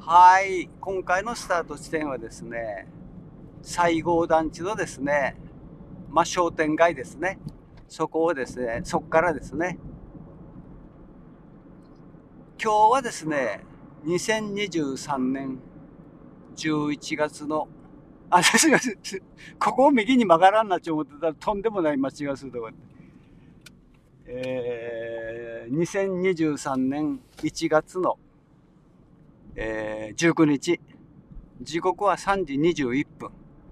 はい、今回のスタート地点はですね、西郷団地のですね、商店街ですね。そこをですね、そこからですね、今日はですね、2023年11月の、すいません。ここを右に曲がらんなって思ってたらとんでもない間違いするところ。2023年1月の、19日、時刻は3時21分。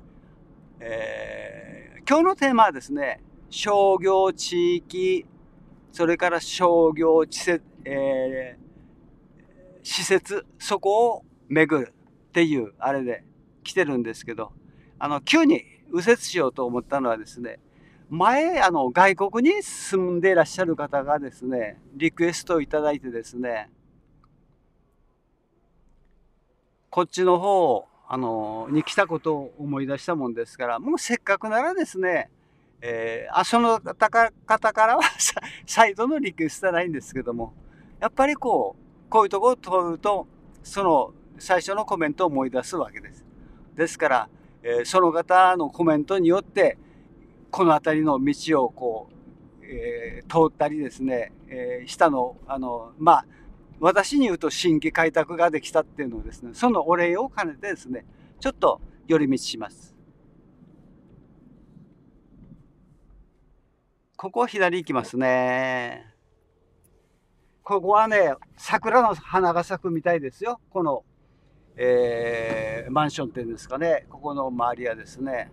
今日のテーマはですね、商業地域、それから商業施設、そこを巡るっていうあれで来てるんですけど、急に右折しようと思ったのはですね、前、外国に住んでいらっしゃる方がですね、リクエストをいただいてですね、こっちの方、に来たことを思い出したもんですから、もうせっかくならですね、その方からは再度のリクエストはないんですけども、やっぱりこういうところを通ると、その最初のコメントを思い出すわけです。ですから、その方のコメントによって、この辺りの道を通ったりですね、下の、私に言うと新規開拓ができたっていうのをですね、そのお礼を兼ねてですね、ちょっと寄り道します。ここ左行きますね。ここはね、桜の花が咲くみたいですよ。この、マンションっていうんですかね。ここの周りはですね。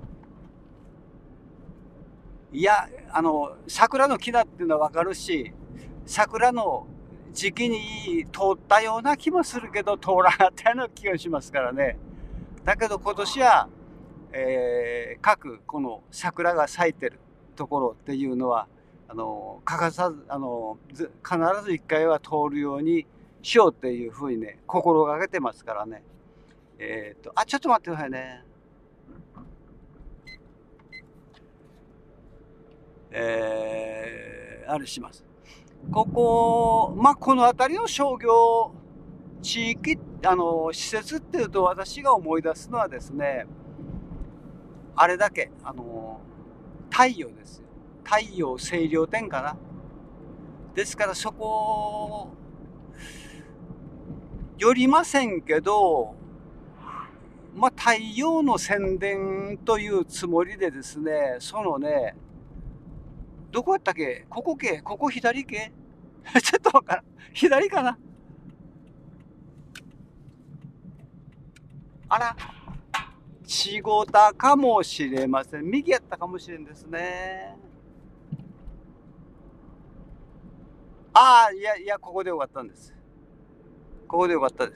いや、桜の木だっていうのはわかるし、桜の時期に通ったような気もするけど、通らなかったような気がしますからね。だけど今年は、各この桜が咲いてるところっていうのは、欠かさず、必ず一回は通るようにしようっていうふうにね、心がけてますからね。ちょっと待ってくださいね。あれします。ここ、この辺りの商業地域、施設っていうと私が思い出すのはですね、あれだけ、太陽ですよ。太陽清涼店かな。ですからそこ、寄りませんけど、太陽の宣伝というつもりでですね、そのね、どこやったっけ、ここ左系ちょっとわからん。左かな。あら、違ったかもしれません。右やったかもしれんですね。いや、ここでよかったんです。ここでよかったです。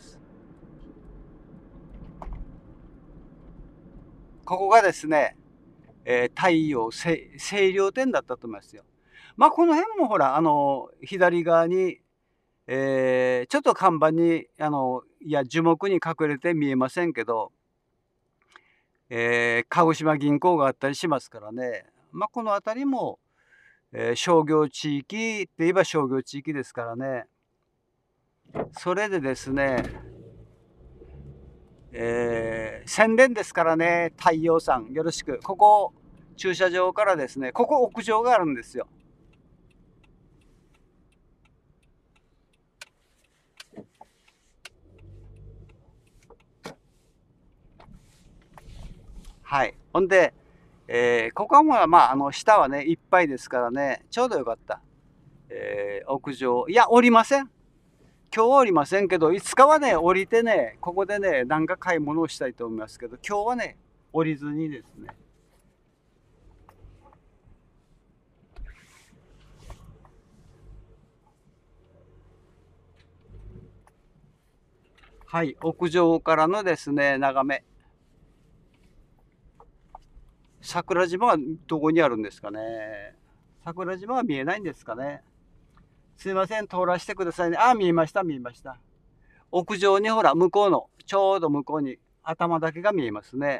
ここがですね、太陽清涼店だったと思いますよ。この辺もほら、左側に、ちょっと看板に、樹木に隠れて見えませんけど、鹿児島銀行があったりしますからね。この辺りも、商業地域って言えば商業地域ですからね。それでですね、宣伝ですからね、太陽さんよろしく。ここ、駐車場からですね、ここ屋上があるんですよ。はい。ほんで、ここは下はね、いっぱいですからね、ちょうどよかった。屋上。いや、降りません。今日は降りませんけど、いつかはね、降りてね、ここでね、何か買い物をしたいと思いますけど、今日はね、降りずにですね。はい、屋上からのですね、眺め。桜島はどこにあるんですかね。桜島は見えないんですかね。すいません、通らせてくださいね。見えました、見えました。屋上にほら、向こうの、ちょうど向こうに頭だけが見えますね。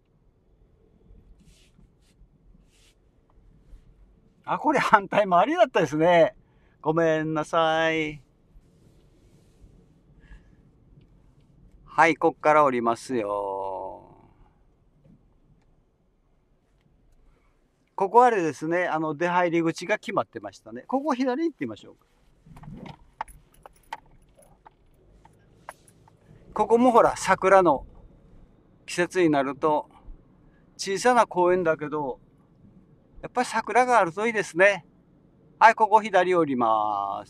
これ反対回りだったですね。ごめんなさい。 はい、こっから降りますよ。ここあれですね、出入り口が決まってましたね。ここ左に行ってみましょうか。ここもほら、桜の季節になると、小さな公園だけど、やっぱり桜があるといいですね。はい、ここ左降ります。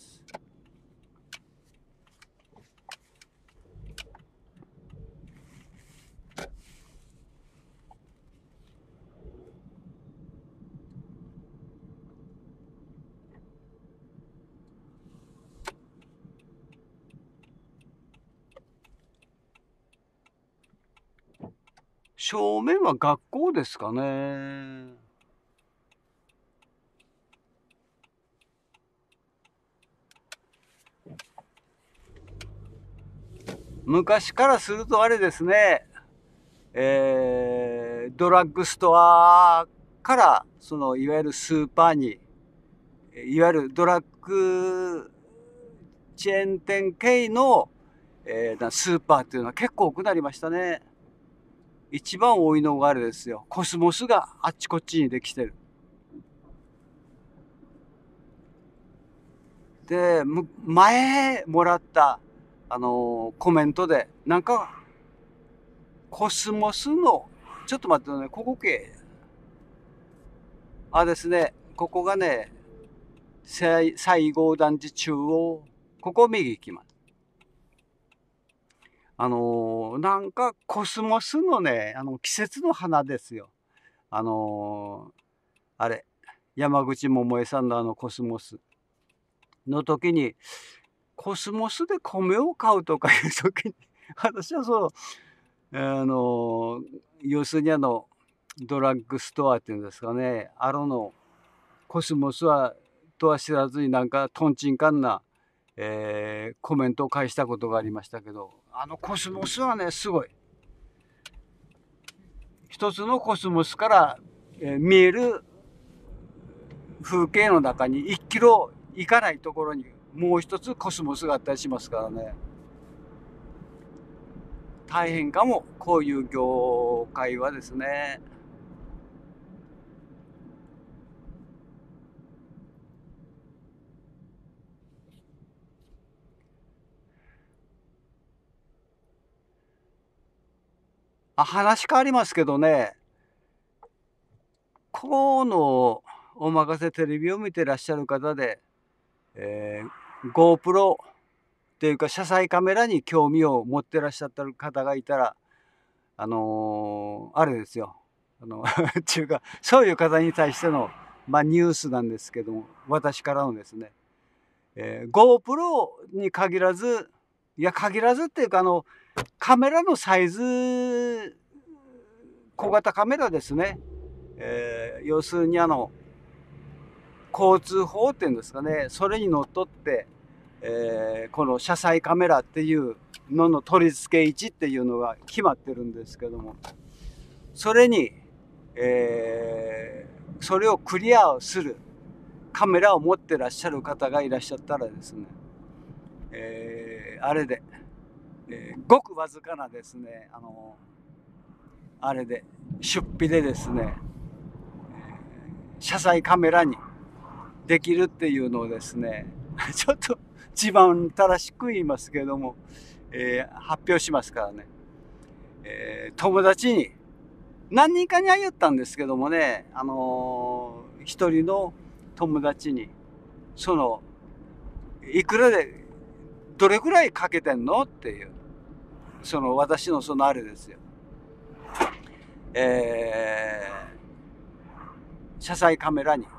正面は学校ですかね。昔からするとあれですね、ドラッグストアからそのいわゆるスーパーに、いわゆるドラッグチェーン店系の、スーパーっていうのは結構多くなりましたね。一番多いのがあれですよ、コスモスがあっちこっちにできてる。で前もらったコメントでなんかコスモスのちょっと待ってね、ここ系ですね、ここがね、西郷団地中央、ここ右行きます。なんかコスモスのね、季節の花ですよ。あれ、山口百恵さんのコスモスの時に、コスモスで米を買うとかいう時に、私はそう、要するにドラッグストアっていうんですかね、コスモスはとは知らずになんかトンチンカンな、コメントを返したことがありましたけど、コスモスはね、すごい。一つのコスモスから、見える風景の中に1キロ行かないところにもう一つコスモスがあったりしますからね。大変かも、こういう業界はですね。話変わりますけどね、このおまかせテレビを見てらっしゃる方で、GoPro っていうか車載カメラに興味を持ってらっしゃった方がいたら、あれですよ。っていうか、そういう方に対しての、ニュースなんですけども、私からのですね、GoPro に限らず、いや、限らずっていうか、カメラのサイズ、小型カメラですね。要するに交通法っていうんですかね、それにのっとって、この車載カメラっていうのの取り付け位置っていうのが決まってるんですけども、それに、それをクリアするカメラを持ってらっしゃる方がいらっしゃったらですね、あれで、ごくわずかなですね、あれで出費でですね、車載カメラにできるっていうのをですね、ちょっと自慢たらしく言いますけれども、発表しますからね、友達に何人かには言ったんですけどもね、一人の友達にいくらでどれぐらいかけてんのっていう、私のあれですよ、車載カメラに、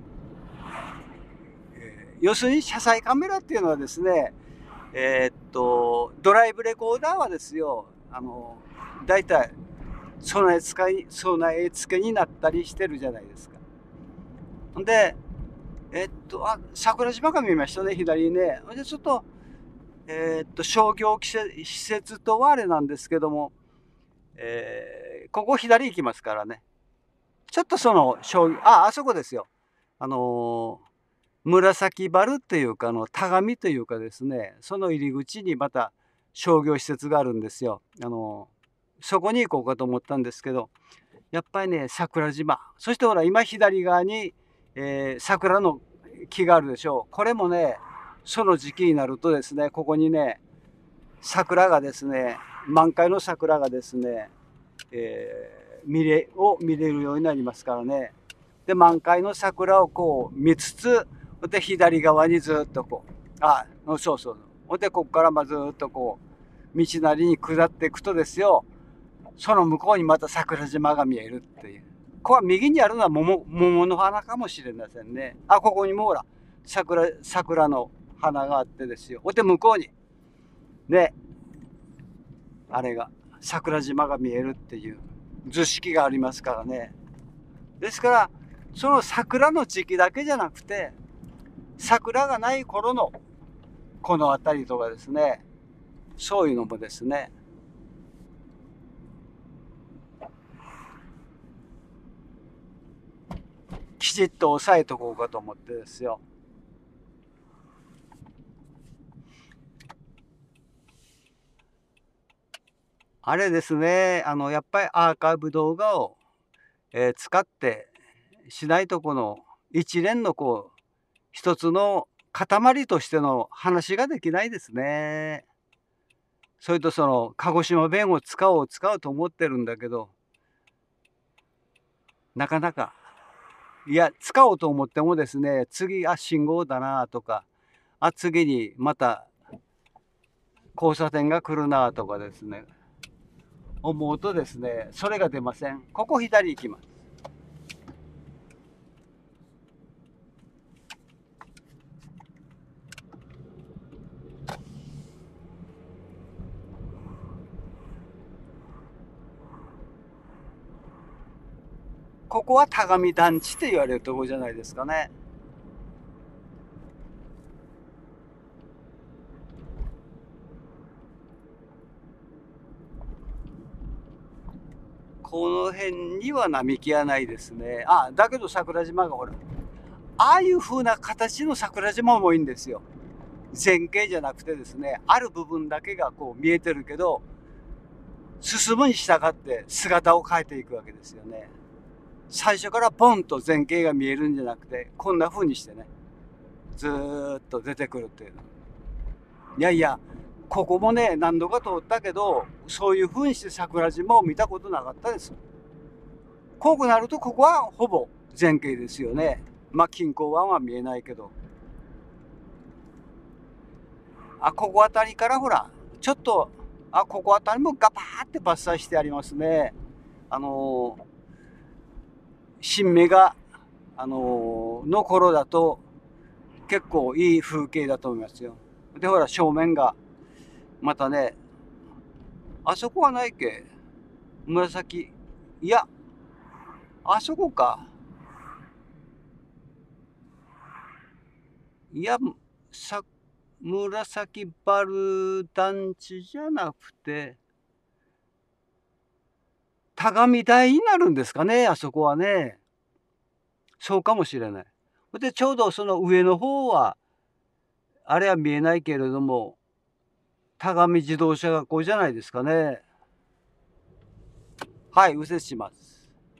要するに車載カメラっていうのはですね、ドライブレコーダーはですよ、だいたい備え付けになったりしてるじゃないですか。で、桜島が見えましたね、左にね。で、ちょっと、商業施設とはあれなんですけども、ここ左行きますからね。ちょっとあそこですよ。紫原っていうか、田上というかですね、その入り口にまた商業施設があるんですよ。そこに行こうかと思ったんですけど、やっぱりね、桜島。そしてほら、今左側に、桜の木があるでしょう。これもね、その時期になるとですね、ここにね、桜がですね、満開の桜がですね、見れるようになりますからね。で、満開の桜をこう見つつ、で、左側にずっとこう、そうそう。で、ここからずっとこう、道なりに下っていくとですよ、その向こうにまた桜島が見えるっていう。ここは右にあるのは桃の花かもしれませんね。ここにもほら、桜の花があってですよ。で、向こうに、ね、あれが、桜島が見えるっていう図式がありますからね。ですから、その桜の時期だけじゃなくて、桜がない頃のこの辺りとかですね、そういうのもですね、きちっと押さえとこうかと思ってですよ。あれですね、やっぱりアーカイブ動画を、使ってしないとこの一連のこう、一つの塊としての話ができないですね。それとその、鹿児島弁を使おうと思ってるんだけど、なかなか、いや、使おうと思ってもですね、次、信号だなとか、次にまた交差点が来るなとかですね、思うとですね、それが出ません。ここ左行きます。ここは田上団地って言われるところじゃないですかね。この辺には並木はないですね。だけど桜島がほら、ああいう風な形の桜島もいいんですよ。全景じゃなくてですね、ある部分だけがこう見えてるけど、進むに従って姿を変えていくわけですよね。最初からポンと全景が見えるんじゃなくて、こんな風にしてね、ずーっと出てくるっていう。いやいや、ここもね、何度か通ったけど、そういう風にして桜島を見たことなかったです。こうなると、ここはほぼ全景ですよね。近郊湾は見えないけど。ここあたりからほら、ちょっと、ここあたりもガバーって伐採してありますね。新芽が、の頃だと、結構いい風景だと思いますよ。で、ほら、正面が、またね、あそこはないっけ？紫。いや、あそこか。いや、紫バル団地じゃなくて、田上台になるんですかね、あそこはね。そうかもしれない。で、ちょうどその上の方は、あれは見えないけれども、田上自動車学校じゃないですかね。はい、右折します。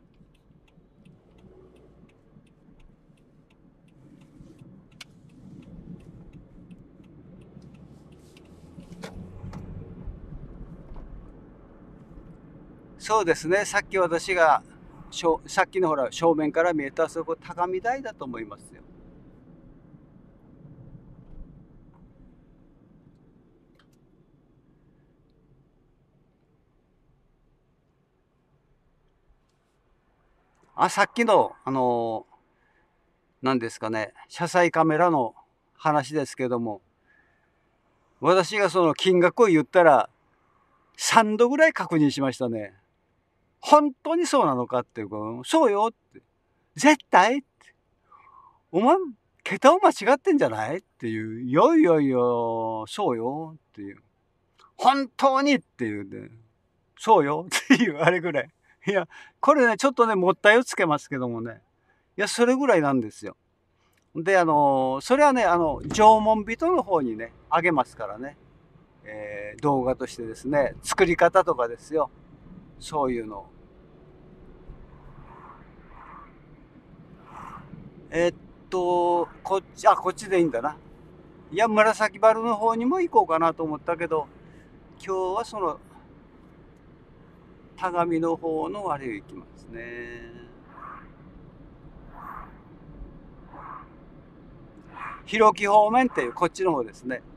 そうですね、さっき私が、さっきのほら、正面から見えたそこ、高見台だと思いますよ。さっきの、何ですかね、車載カメラの話ですけども、私がその金額を言ったら、3度ぐらい確認しましたね。本当にそうなのかっていうか、そうよって。絶対って。お前、桁を間違ってんじゃないっていう。いやいやいや、そうよっていう。本当にっていうね。そうよっていうあれぐらい。いや、これね、ちょっとね、もったいをつけますけどもね。いや、それぐらいなんですよ。で、それはね、縄文人の方にね、あげますからね。 動画としてですね、作り方とかですよ。そういうの。こっちでいいんだな。いや、紫原の方にも行こうかなと思ったけど、今日はその、田上の方のあれを行きますね。広木方面っていうこっちの方ですね。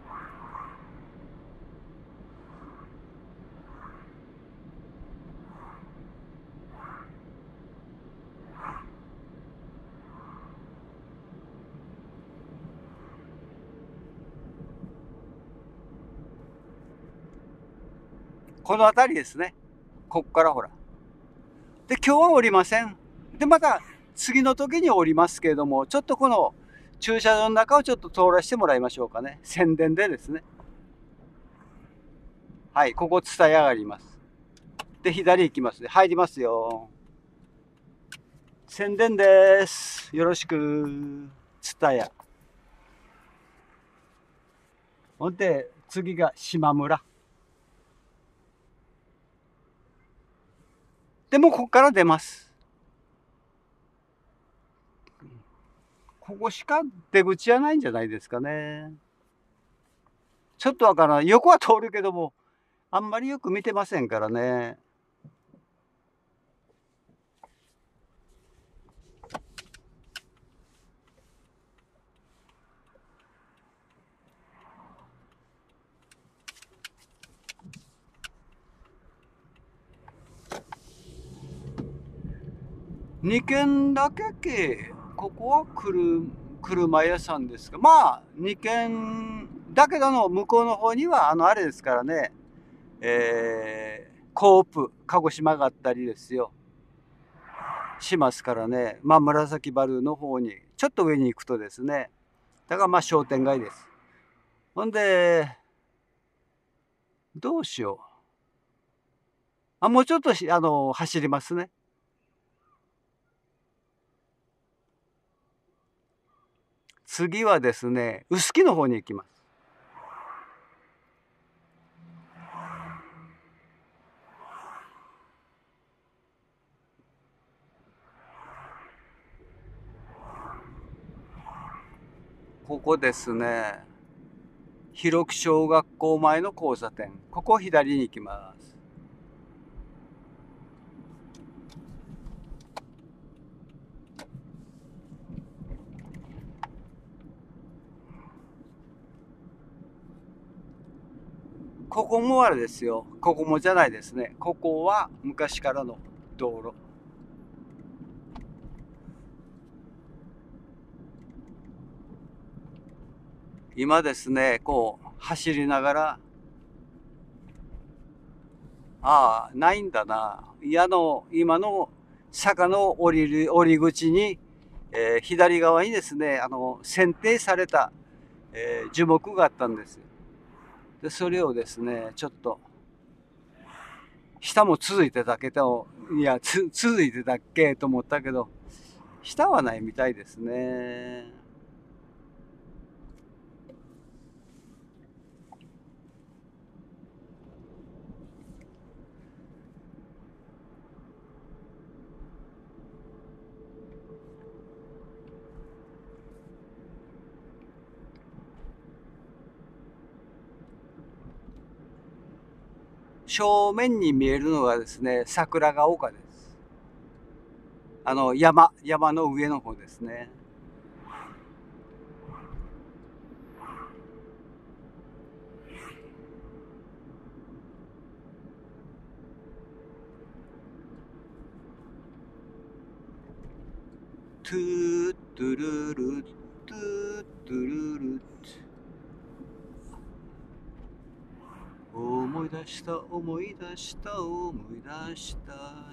この辺りですね。こっからほら。で、今日は降りません。で、また次の時に降りますけれども、ちょっとこの駐車場の中をちょっと通らせてもらいましょうかね。宣伝でですね。はい、ここ伝え上がります。で、左行きますね。入りますよ。宣伝です。よろしく。伝え。ほんで、次が島村。でも、ここから出ます。ここしか出口はないんじゃないですかね。ちょっとわからない。横は通るけども、あんまりよく見てませんからね。2軒だけここは車屋さんですか。まあ、2軒だけど向こうの方には、あれですからね、コープ、鹿児島があったりですよ。しますからね。まあ、紫バルの方に、ちょっと上に行くとですね。だからまあ、商店街です。ほんで、どうしよう。もうちょっと走りますね。次はですね、臼杵の方に行きます。ここですね。広木小学校前の交差点。ここ左に行きます。ここもあれですよ。ここもじゃないですね。ここは昔からの道路。今ですね、こう走りながら、ないんだな。今の坂の降り口に、左側にですね、剪定された、樹木があったんです。で、それをですね、ちょっと、下も続いてたけど、続いてたっけと思ったけど、下はないみたいですね。正面に見えるのがですね、桜ヶ丘です。山の上の方ですね。トゥートゥルルトゥートゥルル思い出した思い出した思い出した。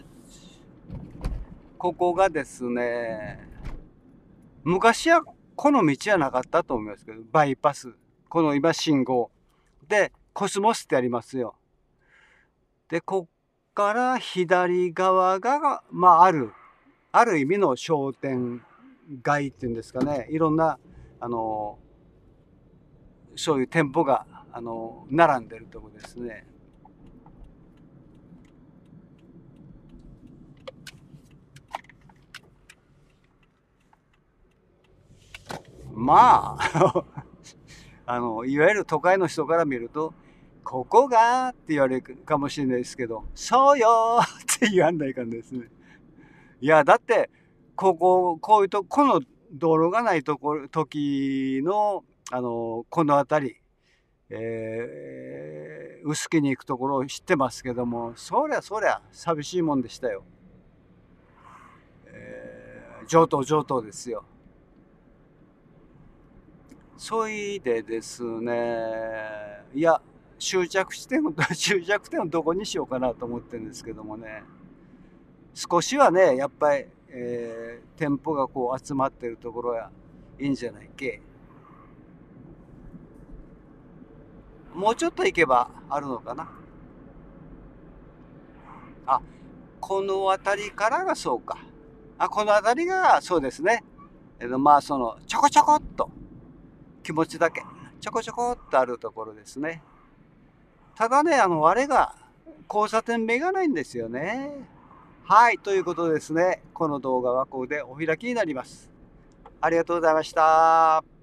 ここがですね、昔はこの道はなかったと思いますけど、バイパス。この今信号。で、コスモスってありますよ。で、こっから左側が、まあある意味の商店街っていうんですかね。いろんな、そういう店舗が並んでるとこですね。まあいわゆる都会の人から見ると、ここがって言われるかもしれないですけど、そうよって言わんないかんですね。いや、だって、こういうとこの道路がない時の、この辺り、臼杵に行くところを知ってますけども、そりゃそりゃ寂しいもんでしたよ。上等ですよ。そいでですね、いや、終着地点をどこにしようかなと思ってるんですけどもね、少しはね、やっぱり、店舗がこう集まってるところやいいんじゃないっけ。もうちょっと行けばあるのかな。あ、この辺りからがそうか。この辺りがそうですね。まあちょこちょこっと気持ちだけちょこちょこっとあるところですね。ただね、あれが交差点目がないんですよね。はい、ということですね。この動画はここでお開きになります。ありがとうございました。